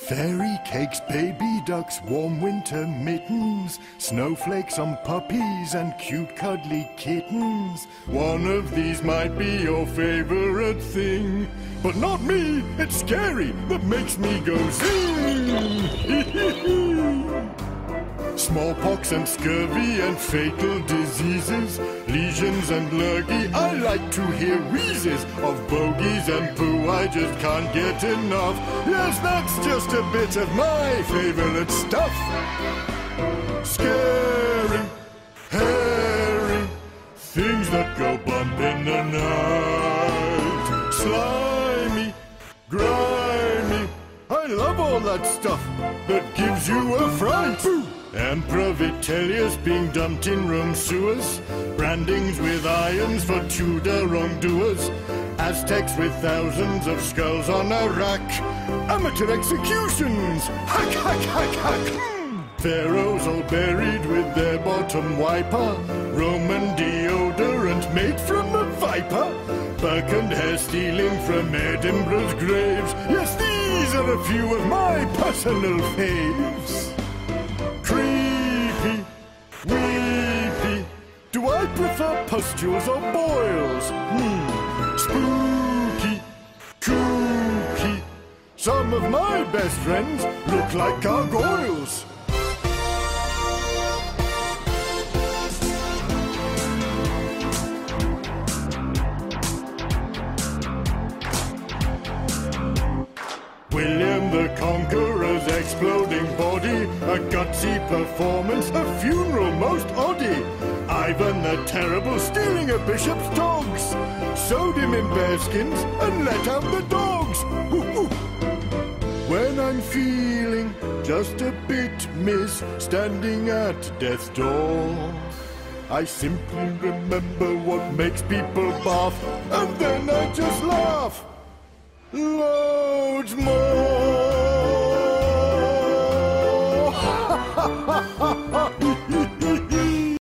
Fairy cakes, baby ducks, warm winter mittens, snowflakes on puppies and cute cuddly kittens. One of these might be your favorite thing, but not me. It's scary, that makes me go zing. Smallpox and scurvy and fatal diseases, lesions and lurgy. I like to hear wheezes of bogies and poo. I just can't get enough. Yes, that's just a bit of my favorite stuff. Scary, hairy, things that go bump in the night. Slimy, grimy, I love all that stuff that gives you a fright. Boo! Emperor Vitellius being dumped in Rome sewers, brandings with irons for Tudor wrongdoers, Aztecs with thousands of skulls on a rack, amateur executions, hack, hack, hack, hack. Pharaohs all buried with their bottom wiper, Roman deodorant made from a viper, Burke and hair stealing from Edinburgh's graves. Yes, these are a few of my personal faves. Creepy, weepy, do I prefer pustules or boils? Spooky, kooky, some of my best friends look like gargoyles. William the Conqueror's exploding body, a gutsy performance, a funeral most oddy. Ivan the Terrible stealing a bishop's dogs, sewed him in bearskins and let out the dogs. Ooh, ooh. When I'm feeling just a bit miss, standing at death's door, I simply remember what makes people laugh, and then I just laugh. Loads more.